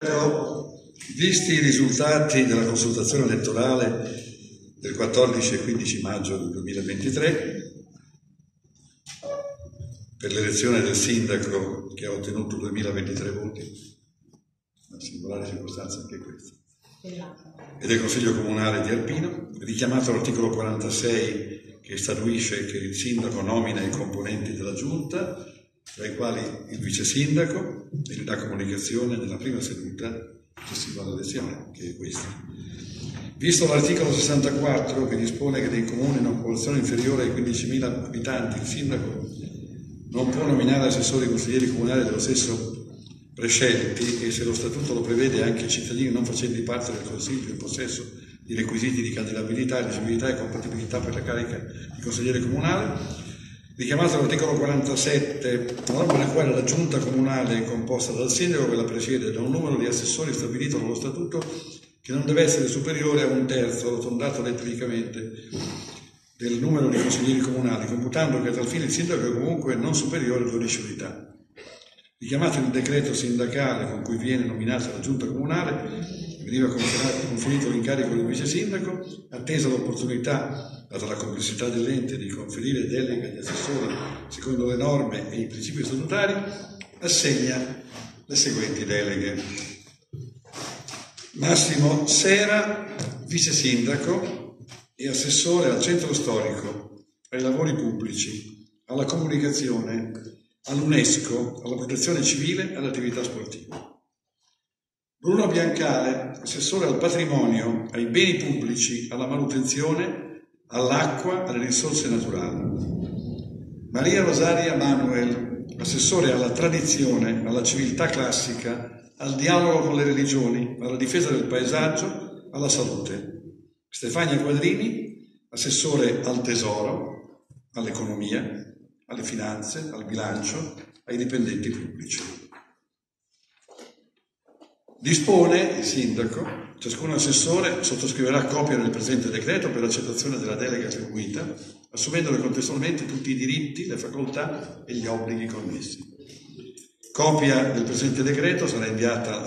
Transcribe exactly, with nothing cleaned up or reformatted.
Visti i risultati della consultazione elettorale del quattordici e quindici maggio del duemilaventitré per l'elezione del sindaco che ha ottenuto duemilaventitré voti, una singolare circostanza anche questa, e del Consiglio Comunale di Arpino, richiamato l'articolo quarantasei che statuisce che il sindaco nomina i componenti della giunta, tra i quali il vice sindaco, e gli dà comunicazione nella prima seduta successiva all'elezione, che è questa. Visto l'articolo sessantaquattro che dispone che nei comuni in una popolazione inferiore ai quindicimila abitanti il sindaco non può nominare assessori e consiglieri comunali dello stesso prescelti, e se lo statuto lo prevede anche i cittadini non facenti parte del consiglio in possesso di requisiti di candidabilità, elegibilità e compatibilità per la carica di consigliere comunale, richiamato l'articolo quarantasette, norma nella quale la giunta comunale è composta dal sindaco che la presiede e da un numero di assessori stabilito dallo statuto che non deve essere superiore a un terzo, arrotondato elettricamente, del numero di consiglieri comunali, computando che a tal fine il sindaco è comunque non superiore a dodici unità. Richiamato il decreto sindacale con cui viene nominata la giunta comunale, veniva conferito l'incarico del vice sindaco, attesa l'opportunità, data la complessità dell'ente, di conferire delega agli assessori secondo le norme e i principi statutari, assegna le seguenti deleghe. Massimo Sera, vice sindaco e assessore al centro storico, ai lavori pubblici, alla comunicazione, all'UNESCO, alla protezione civile e all'attività sportiva. Bruno Biancale, assessore al patrimonio, ai beni pubblici, alla manutenzione, all'acqua, alle risorse naturali. Maria Rosaria Manuel, assessore alla tradizione, alla civiltà classica, al dialogo con le religioni, alla difesa del paesaggio, alla salute. Stefania Quadrini, assessore al tesoro, all'economia, alle finanze, al bilancio, ai dipendenti pubblici. Dispone il sindaco, ciascun assessore sottoscriverà copia del presente decreto per accettazione della delega attribuita, assumendone contestualmente tutti i diritti, le facoltà e gli obblighi connessi. Copia del presente decreto sarà inviata